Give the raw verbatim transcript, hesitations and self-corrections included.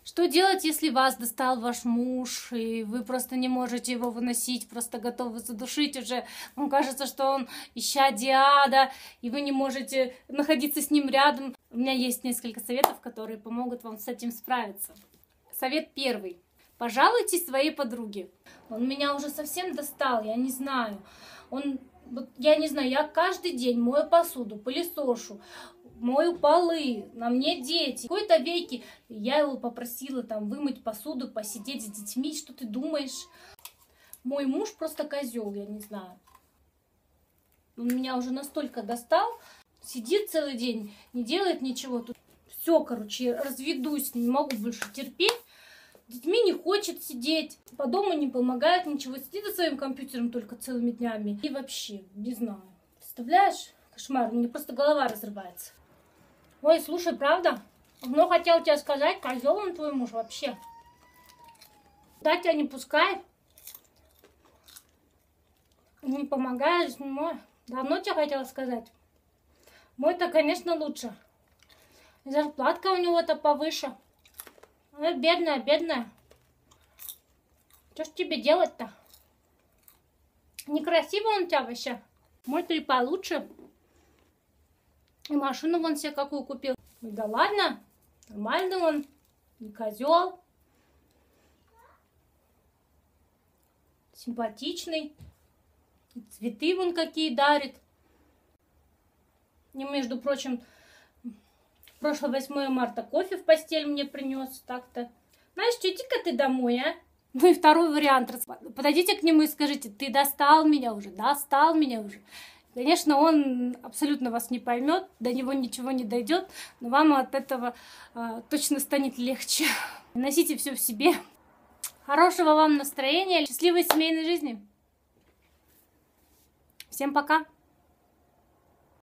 Что делать, если вас достал ваш муж, и вы просто не можете его выносить, просто готовы задушить уже? Вам кажется, что он исчадие ада, и вы не можете находиться с ним рядом. У меня есть несколько советов, которые помогут вам с этим справиться. Совет первый. Пожалуйте своей подруге. Он меня уже совсем достал, я не знаю. Он, я не знаю, я каждый день мою посуду, пылесошу, мою полы, на мне дети. В какой-то веке я его попросила там вымыть посуду, посидеть с детьми. Что ты думаешь? Мой муж просто козел, я не знаю. Он меня уже настолько достал. Сидит целый день, не делает ничего. Тут все, короче, разведусь, не могу больше терпеть. С детьми не хочет сидеть, по дому не помогает ничего. Сидит за своим компьютером только целыми днями. И вообще, не знаю. Представляешь? Кошмар, мне просто голова разрывается. Ой, слушай, правда? Ну, хотел тебе сказать, козел он твой муж вообще. Да, тебя не пускает. Не помогаешь, мой. Давно тебе хотела сказать. Мой-то, конечно, лучше. Зарплатка у него-то повыше. Ой, бедная, бедная. Что ж тебе делать-то? Некрасиво он у тебя вообще. Мой-то и получше. И машину вон себе какую купил. Да ладно, нормально он, не козел. Симпатичный. И цветы вон какие дарит. И, между прочим, прошлое восьмое марта кофе в постель мне принес. Так-то. Знаешь, что, иди-ка ты домой, а? Ну и второй вариант. Подойдите к нему и скажите: ты достал меня уже, достал меня уже. Конечно, он абсолютно вас не поймет, до него ничего не дойдет, но вам от этого э, точно станет легче. Носите все в себе. Хорошего вам настроения, счастливой семейной жизни. Всем пока!